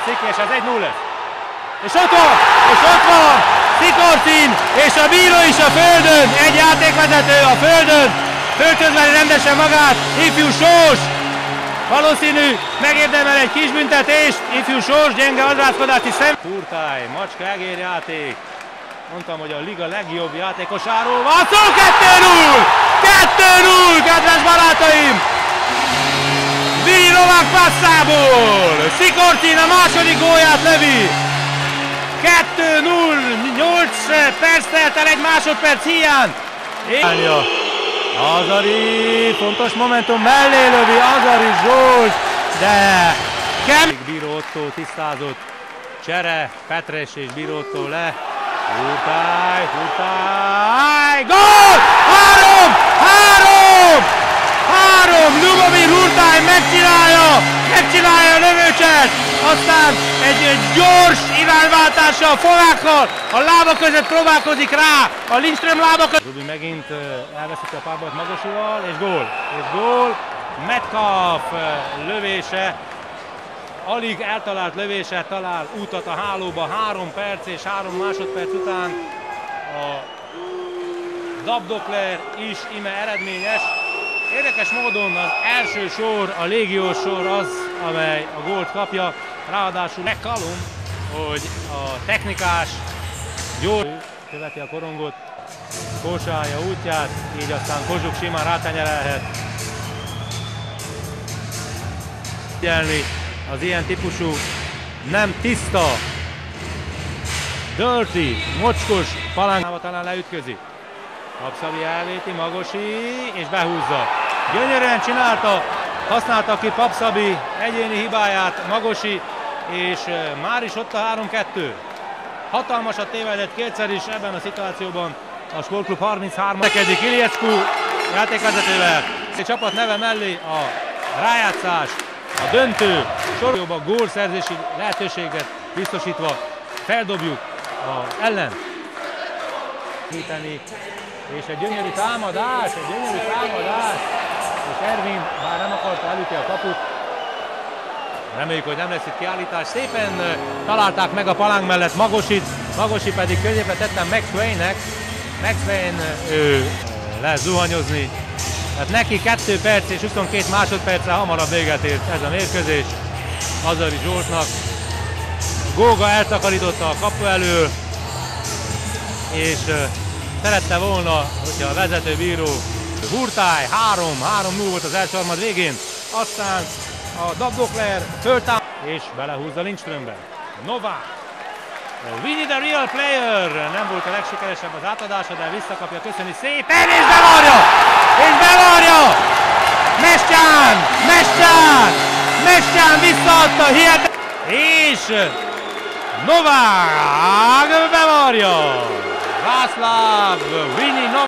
Ciki, és ez 1-0 lesz. És ott van! Szikorcin, és a bíró is a földön, egy játékvezető a földön, fölközveli rendesen magát, ifjú Sós, valószínű, megérdemel egy kis büntetést, ifjú Sós, gyenge adrászkodási szem. Kurtály, macska egérjáték, mondtam, hogy a liga legjobb játékosáról van szó, 2-0! 2-0, kedves barátaim! Vili Novák passzából, Szikorcin a második gólját lövi! 2-0, 8 perc telt el egy másodperc hiány. Azari, fontos momentum, mellé lövi Azari Zsolt, de Bíró Otto tisztázott, csere, Petres és Bíró Otto le, Kurtály, gól! 3! Lubomir Kurtály megcsinálja a lövőcset, aztán egy gyors irányváltással, fogákkal, a lába között próbálkozik rá, a Lindström lába között. Rubi megint elveszíti a párbajt Magosival, és gól, Metcalf lövése, alig eltalált lövése, talál útat a hálóba, 3 perc és 3 másodperc után a Dabdokler is ime eredményes. Érdekes módon az első sor, a légiós sor az, amely a gólt kapja, ráadásul McCallum, hogy a technikás gyors követi a korongot, kósálja útját, így aztán Kozsuk simán rátenyerelhet. Figyelni az ilyen típusú nem tiszta, dirty, mocskos palánkával talán leütközik. Papszabi elvéti, Magosi, és behúzza. Gyönyörűen csinálta, használta ki Papszabi egyéni hibáját, Magosi, és már is ott a 3-2. Hatalmasat tévedett kétszer is ebben a szituációban a Sportklub 33. Kedik Iliescu játékvezetővel. A csapat neve mellé a rájátszás, a döntő sorolóban gólszerzési lehetőséget biztosítva feldobjuk az ellen. És egy gyönyörű támadás, és Ervin már nem akarta elütni a kaput. Reméljük, hogy nem lesz itt kiállítás. Szépen találták meg a palánk mellett Magosit, Magosi pedig középre tettem Max Wayne-nek. Max Wayne lesz zuhanyozni. Tehát neki 2 perc és 22 másodperccel hamarabb véget ért ez a mérkőzés. Azari Zsoltnak. Góga eltakarította a kapu elől, és szerette volna, hogyha a vezetőbíró Kurtály 3-0 volt az első harmad végén, aztán a Dabdokler föltámad és belehúzza Lindströmbe. Novák, we need a real player, nem volt a legsikeresebb az átadása, de visszakapja, köszöni szépen, és bevarja! Mestján visszaadta, és Novák bevarja! Václav Vini Novák.